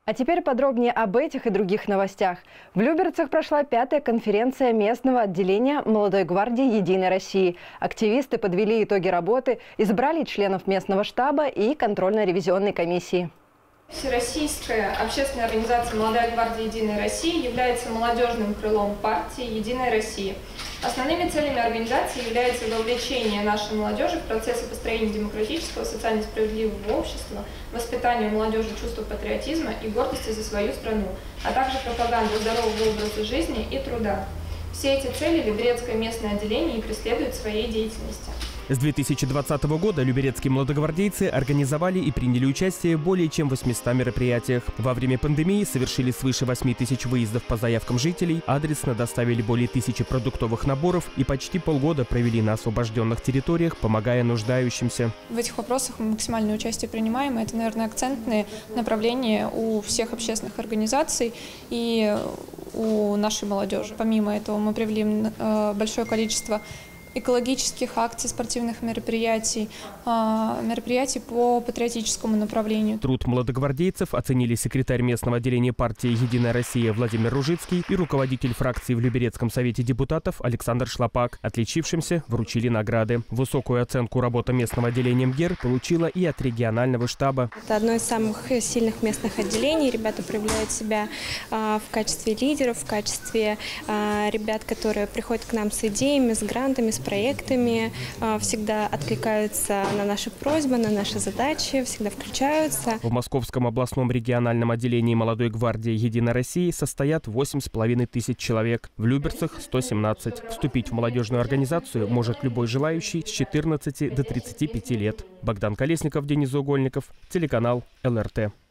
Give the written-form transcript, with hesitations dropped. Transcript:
А теперь подробнее об этих и других новостях. В Люберцах прошла 5-я конференция местного отделения Молодой гвардии «Единой России». Активисты подвели итоги работы, избрали членов местного штаба и контрольно-ревизионной комиссии. Всероссийская общественная организация «Молодая гвардия Единой России» является молодежным крылом партии «Единая Россия». Основными целями организации является вовлечение нашей молодежи в процессы построения демократического, социально справедливого общества, воспитание у молодежи чувства патриотизма и гордости за свою страну, а также пропаганда здорового образа жизни и труда. Все эти цели Люберецкое местное отделение и преследует в своей деятельности. С 2020 года люберецкие молодогвардейцы организовали и приняли участие в более чем 800 мероприятиях. Во время пандемии совершили свыше 8 тысяч выездов по заявкам жителей, адресно доставили более 1000 продуктовых наборов и почти полгода провели на освобожденных территориях, помогая нуждающимся. В этих вопросах мы максимальное участие принимаем. Это, наверное, акцентные направления у всех общественных организаций и у нашей молодежи. Помимо этого мы привели большое количество экологических акций, спортивных мероприятий, мероприятий по патриотическому направлению. Труд молодогвардейцев оценили секретарь местного отделения партии «Единая Россия» Владимир Ружицкий и руководитель фракции в Люберецком совете депутатов Александр Шлапак. Отличившимся вручили награды. Высокую оценку работа местного отделения МГЕР получила и от регионального штаба. Это одно из самых сильных местных отделений. Ребята проявляют себя в качестве лидеров, в качестве ребят, которые приходят к нам с идеями, с грантами, с проектами, всегда откликаются на наши просьбы, на наши задачи, всегда включаются. В Московском областном региональном отделении Молодой гвардии «Единой России» состоят 8500 человек, в Люберцах – 117. Вступить в молодежную организацию может любой желающий с 14 до 35 лет. Богдан Колесников, Денис Заугольников, телеканал ЛРТ.